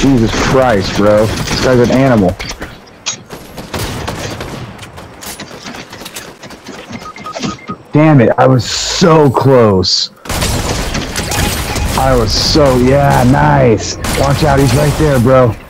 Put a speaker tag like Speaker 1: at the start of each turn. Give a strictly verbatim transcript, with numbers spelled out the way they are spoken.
Speaker 1: Jesus Christ, bro. This guy's an animal. Damn it, I was so close. I was so, yeah, nice. Watch out, he's right there, bro.